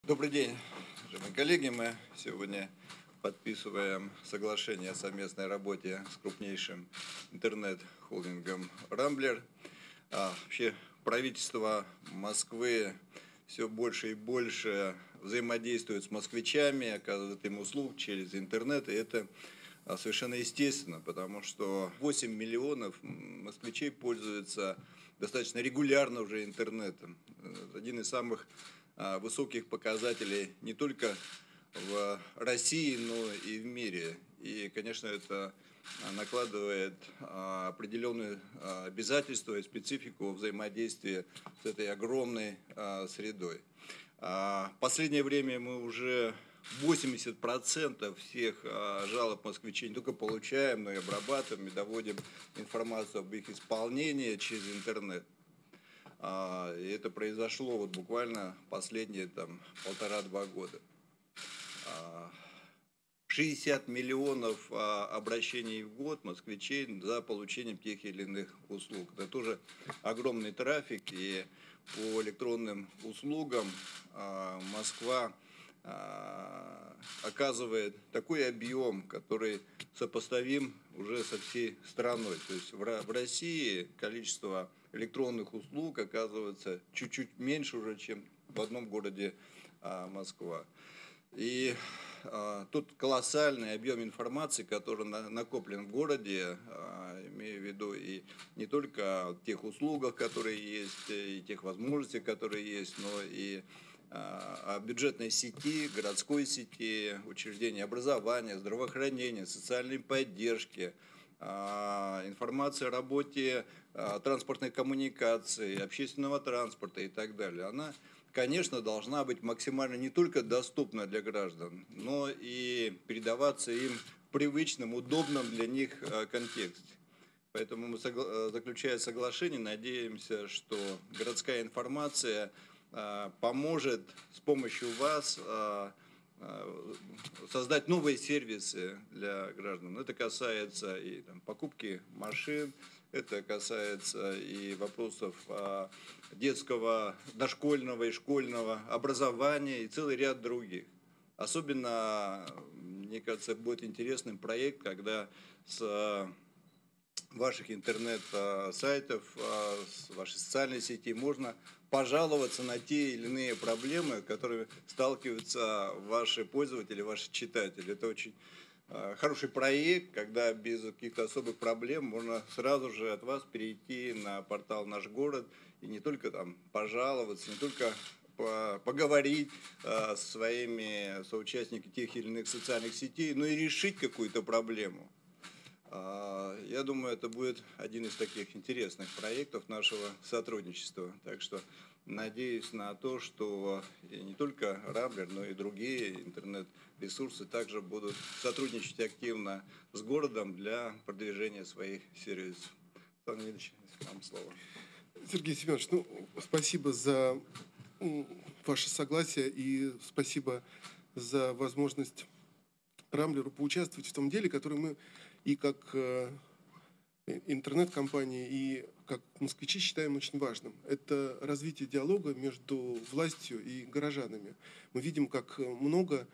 Добрый день, уважаемые коллеги. Мы сегодня подписываем соглашение о совместной работе с крупнейшим интернет-холдингом «Рамблер». Вообще правительство Москвы все больше и больше взаимодействует с москвичами, оказывает им услуг через интернет, и это совершенно естественно, потому что 8 миллионов москвичей пользуются достаточно регулярно уже интернетом. Один из самых высоких показателей не только в России, но и в мире. И, конечно, это накладывает определенные обязательства и специфику взаимодействия с этой огромной средой. В последнее время мы уже 80% всех жалоб москвичей не только получаем, но и обрабатываем, и доводим информацию об их исполнении через интернет. И это произошло вот буквально последние 1,5-2 года. 60 миллионов обращений в год москвичей за получением тех или иных услуг. Это тоже огромный трафик, и по электронным услугам Москва оказывает такой объем, который сопоставим уже со всей страной. То есть в России количество электронных услуг оказывается чуть-чуть меньше уже, чем в одном городе Москва. И тут колоссальный объем информации, который накоплен в городе, имею в виду и не только о тех услугах, которые есть, и тех возможностях, которые есть, но и о бюджетной сети, городской сети, учреждений образования, здравоохранения, социальной поддержки, информация о работе транспортной коммуникации, общественного транспорта и так далее. Она, конечно, должна быть максимально не только доступна для граждан, но и передаваться им в привычном, удобном для них контексте. Поэтому мы, заключая соглашение, надеемся, что городская информация поможет с помощью вас создать новые сервисы для граждан. Это касается и покупки машин, это касается и вопросов детского, дошкольного и школьного образования и целый ряд других. Особенно, мне кажется, будет интересным проект, когда с ваших интернет-сайтов, с вашей социальной сети можно пожаловаться на те или иные проблемы, с которыми сталкиваются ваши пользователи, ваши читатели. Это очень хороший проект, когда без каких-то особых проблем можно сразу же от вас перейти на портал «Наш город» и не только там пожаловаться, не только поговорить со своими соучастниками тех или иных социальных сетей, но и решить какую-то проблему. Я думаю, это будет один из таких интересных проектов нашего сотрудничества. Так что надеюсь на то, что не только Рамблер, но и другие интернет-ресурсы также будут сотрудничать активно с городом для продвижения своих сервисов. Александр Леонидович, вам слово. Сергей Семенович, спасибо за ваше согласие и спасибо за возможность Рамблеру поучаствовать в том деле, который мы и как интернет-компании, и как москвичи считаем очень важным. Это развитие диалога между властью и горожанами. Мы видим, как много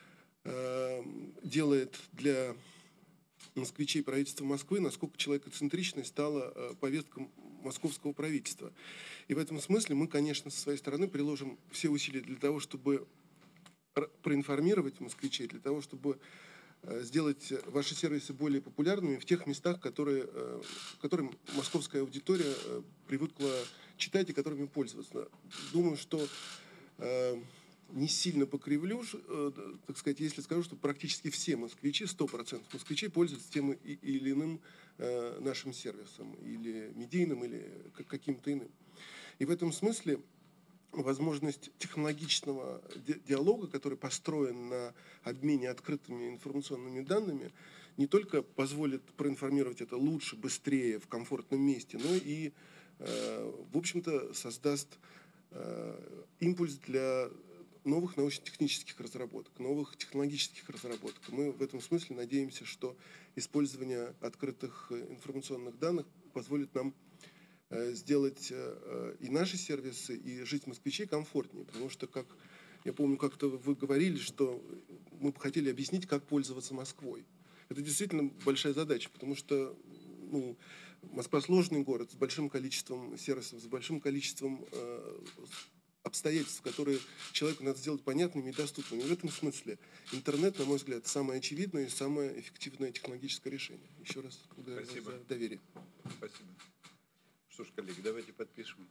делает для москвичей правительства Москвы, насколько человекоцентричной стала повестка московского правительства. И в этом смысле мы, конечно, со своей стороны приложим все усилия для того, чтобы проинформировать москвичей, для того, чтобы сделать ваши сервисы более популярными в тех местах, которые московская аудитория привыкла читать и которыми пользоваться. Думаю, что не сильно покривлю, так сказать, если скажу, что практически все москвичи, 100% москвичей пользуются тем или иным нашим сервисом, или медийным, или каким-то иным. И в этом смысле возможность технологичного диалога, который построен на обмене открытыми информационными данными, не только позволит проинформировать это лучше, быстрее, в комфортном месте, но и, в общем-то, создаст импульс для новых научно-технических разработок, новых технологических разработок. Мы в этом смысле надеемся, что использование открытых информационных данных позволит нам сделать и наши сервисы, и жизнь москвичей комфортнее, потому что, как Я помню, как-то вы говорили, что мы бы хотели объяснить, как пользоваться Москвой. Это действительно большая задача, потому что Москва сложный город с большим количеством сервисов, с большим количеством обстоятельств, которые человеку надо сделать понятными и доступными. И в этом смысле интернет, на мой взгляд, самое очевидное и самое эффективное технологическое решение. Еще раз благодарю за доверие. Спасибо. Что ж, коллеги, давайте подпишем.